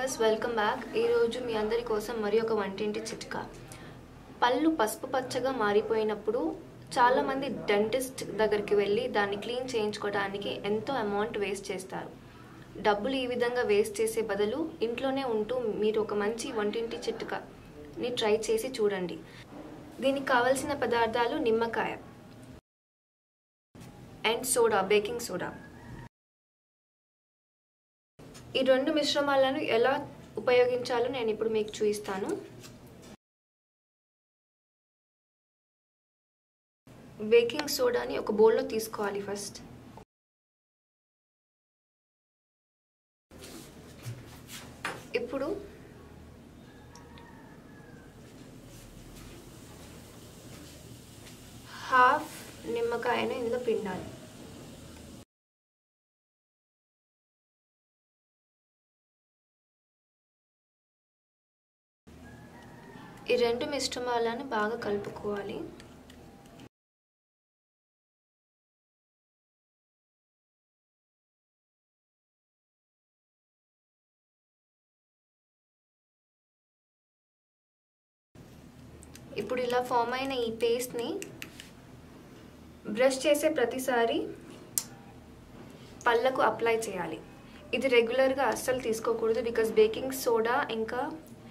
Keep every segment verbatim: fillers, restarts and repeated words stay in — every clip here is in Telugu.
Viewers welcome back. ఈ రోజు మీ అందరి కోసం మరి ఒక వంటింటి చిట్కా. పళ్ళు పసుపు పచ్చగా మారిపోయినప్పుడు చాలా మంది డెంటిస్ట్ దగ్గరికి వెళ్ళి దాన్ని క్లీన్ చేయించుకోవడానికి ఎంతో అమౌంట్ వేస్ట్ చేస్తారు. డబ్బులు ఈ విధంగా వేస్ట్ చేసే బదులు ఇంట్లోనే ఉంటూ మీరు ఒక మంచి వంటింటి చిట్కాని ట్రై చేసి చూడండి. దీనికి కావాల్సిన పదార్థాలు నిమ్మకాయ అండ్ సోడా, బేకింగ్ సోడా. ఈ రెండు మిశ్రమాలను ఎలా ఉపయోగించాలో నేను ఇప్పుడు మీకు చూపిస్తాను. బేకింగ్ సోడాని ఒక బౌల్లో తీసుకోవాలి. ఫస్ట్ ఇప్పుడు హాఫ్ నిమ్మకాయను ఇందులో పిండాలి. ఈ రెండు మిశ్రమాలను బాగా కలుపుకోవాలి. ఇప్పుడు ఇలా ఫామ్ అయిన ఈ పేస్ట్ని బ్రష్ చేసే ప్రతిసారి పళ్ళకు అప్లై చేయాలి. ఇది రెగ్యులర్గా అస్సలు తీసుకోకూడదు, బికాస్ బేకింగ్ సోడా ఇంకా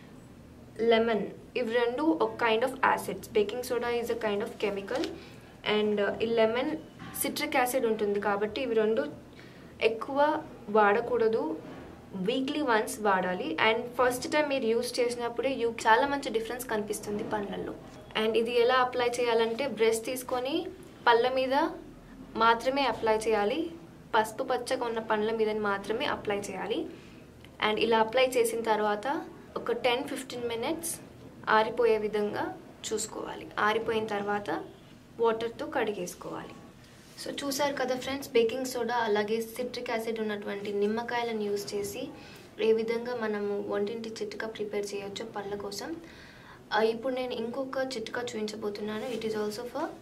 లెమన్ ఇవి రెండు ఒక kind of acids. Baking soda is a kind of chemical and ఈ లెమన్ సిట్రిక్ యాసిడ్ ఉంటుంది, కాబట్టి ఇవి రెండు ఎక్కువ వాడకూడదు. వీక్లీ వన్స్ వాడాలి. అండ్ ఫస్ట్ టైం మీరు యూస్ చేసినప్పుడే యూ చాలా మంచి డిఫరెన్స్ కనిపిస్తుంది పళ్ళల్లో. అండ్ ఇది ఎలా అప్లై చేయాలంటే బ్రష్ తీసుకొని పళ్ళ మీద మాత్రమే అప్లై చేయాలి. పసుపు పచ్చగా ఉన్న పళ్ళ మీద మాత్రమే అప్లై చేయాలి. అండ్ ఇలా అప్లై చేసిన తర్వాత ఒక టెన్ ఫిఫ్టీన్ మినిట్స్ ఆరిపోయే విధంగా చూసుకోవాలి. ఆరిపోయిన తర్వాత వాటర్తో కడిగేసుకోవాలి. సో చూసారు కదా ఫ్రెండ్స్, బేకింగ్ సోడా అలాగే సిట్రిక్ యాసిడ్ ఉన్నటువంటి నిమ్మకాయలను యూజ్ చేసి ఏ విధంగా మనము వంటింటి చిట్కా ప్రిపేర్ చేయొచ్చో పళ్ళ కోసం. ఇప్పుడు నేను ఇంకొక చిట్కా చూపించబోతున్నాను. It is also for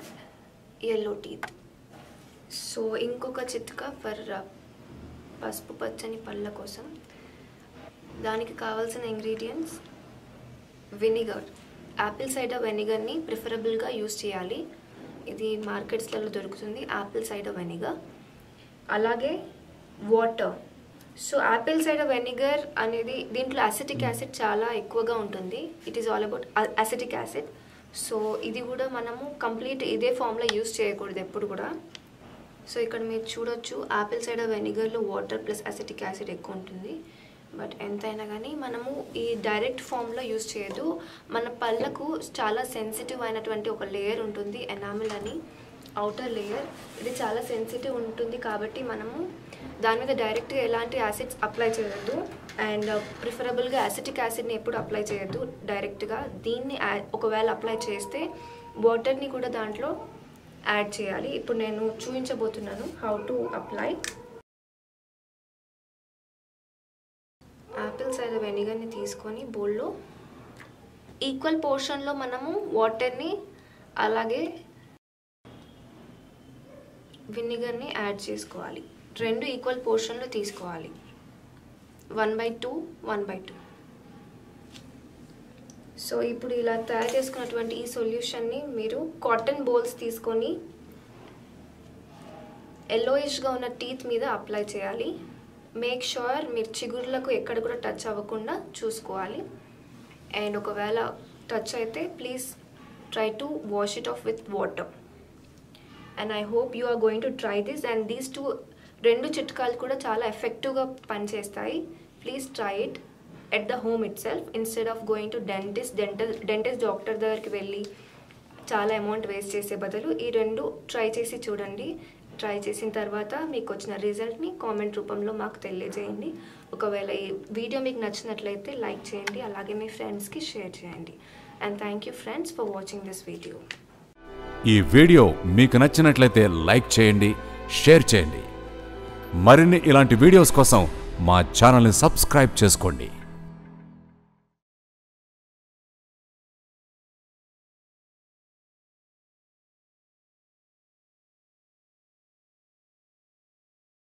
yellow teeth. So ఇంకొక చిట్కా ఫర్ పసుపు పచ్చని పళ్ళ కోసం. దానికి కావాల్సిన ఇంగ్రీడియంట్స్ వెనిగర్, యాపిల్ సైడర్ వెనిగర్ని ప్రిఫరబుల్గా యూస్ చేయాలి. ఇది మార్కెట్స్లలో దొరుకుతుంది, యాపిల్ సైడర్ వెనిగర్. అలాగే water. So apple cider vinegar అనేది దీంట్లో అసిటిక్ యాసిడ్ చాలా ఎక్కువగా ఉంటుంది. It is all about acetic acid. So ఇది కూడా మనము కంప్లీట్ ఇదే ఫామ్లో యూస్ చేయకూడదు ఎప్పుడు కూడా. సో ఇక్కడ మీరు చూడొచ్చు, యాపిల్ సైడర్ వెనిగర్లో వాటర్ ప్లస్ అసిటిక్ యాసిడ్ ఎక్కువ ఉంటుంది. బట్ ఎంతైనా కానీ మనము ఈ డైరెక్ట్ ఫామ్లో యూస్ చేయదు. మన పళ్ళకు చాలా సెన్సిటివ్ అయినటువంటి ఒక లేయర్ ఉంటుంది, ఎనామిల్ అని, అవుటర్ లేయర్. ఇది చాలా సెన్సిటివ్ ఉంటుంది కాబట్టి మనము దాని మీద డైరెక్ట్గా ఎలాంటి యాసిడ్స్ అప్లై చేయొద్దు. అండ్ ప్రిఫరబుల్గా యాసిటిక్ యాసిడ్ని ఎప్పుడు అప్లై చేయొద్దు డైరెక్ట్గా. దీన్ని ఒకవేళ అప్లై చేస్తే వాటర్ని కూడా దాంట్లో యాడ్ చేయాలి. ఇప్పుడు నేను చూపించబోతున్నాను how to apply. Apple cider వెనిగర్ని తీసుకొని బౌల్లో ఈక్వల్ పోర్షన్లో మనము వాటర్ని అలాగే వినిగర్ని యాడ్ చేసుకోవాలి. రెండు ఈక్వల్ పోర్షన్లో తీసుకోవాలి. One by two one by two. So ఇప్పుడు ఇలా తయారు చేసుకున్నటువంటి ఈ సొల్యూషన్ని మీరు కాటన్ బౌల్స్ తీసుకొని ఎల్లోయిష్గా ఉన్న టీత్ మీద అప్లై చేయాలి. మేక్ షూర్ మీరు చిగుర్లకు ఎక్కడ కూడా టచ్ అవ్వకుండా చూసుకోవాలి. అండ్ ఒకవేళ టచ్ అయితే please try to wash it off with water. And I hope you are going to try this. And these two రెండు చిట్కాలు కూడా చాలా ఎఫెక్టివ్గా పనిచేస్తాయి. Please try it at the home itself instead of going to dentist dental dentist doctor దగ్గరికి వెళ్ళి చాలా అమౌంట్ వేస్ట్ చేసే బదులు ఈ రెండు ట్రై చేసి చూడండి. ట్రై చేసిన తర్వాత మీకు వచ్చిన రిజల్ట్ని కామెంట్ రూపంలో మాకు తెలియజేయండి. ఒకవేళ ఈ వీడియో మీకు నచ్చినట్లయితే లైక్ చేయండి, అలాగే మీ ఫ్రెండ్స్కి షేర్ చేయండి. And thank you friends for watching this video. ఈ వీడియో మీకు నచ్చినట్లయితే లైక్ చేయండి, షేర్ చేయండి. మరిన్ని ఇలాంటి వీడియోస్ కోసం మా ఛానల్ని సబ్స్క్రైబ్ చేసుకోండి.